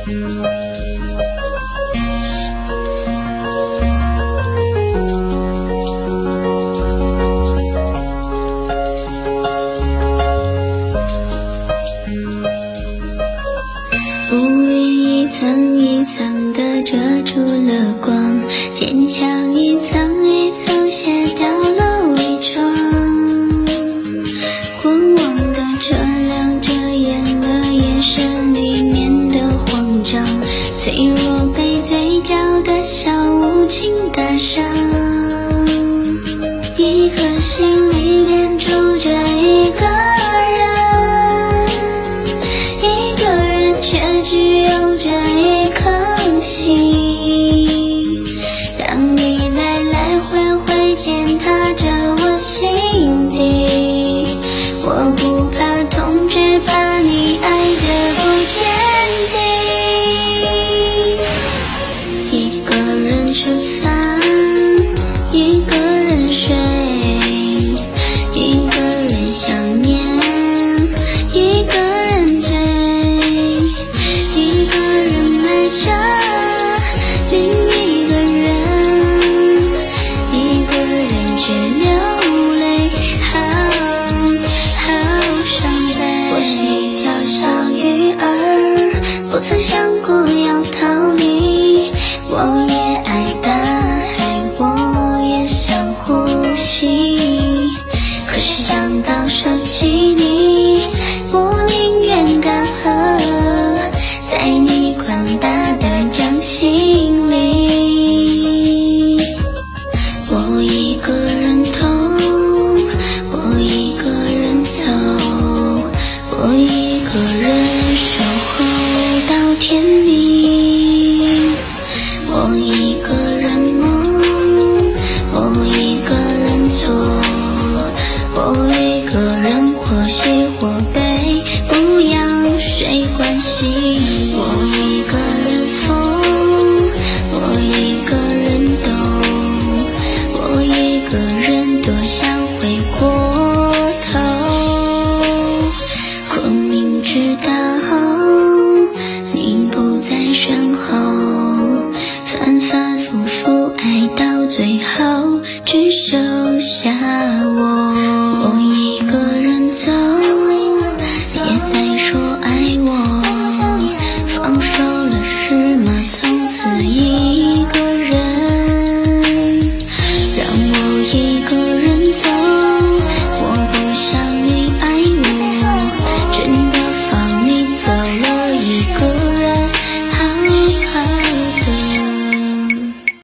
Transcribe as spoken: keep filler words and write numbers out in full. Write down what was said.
乌云一层一层地遮住了光，坚强一层一层卸掉了伪装。过往的车辆遮掩了眼神里面的慌张，脆弱被嘴角的笑无情打伤。一颗心里面住着一个人，一个人却只有这一颗心。当你来来回回践踏着我心底，我不怕痛，只怕你爱得不坚定。一个人吃饭，一个人睡，一个人想念，一个人醉，一个人爱着另一个人，一个人只流泪，好好伤悲。我是一条小鱼儿，不曾想过要逃离。我也爱大海，我也想呼吸，可是想到舍弃你，我宁愿干涸在你宽大的掌心里。我一个人痛，我一个人走，我一个人守候到天明。我一个人梦，我一个人错，我一个人或喜或悲，不要谁关心。我一个人疯，我一个人懂，我一个人多想回过头，可明知道你不在身后，反反复复爱到最后，只剩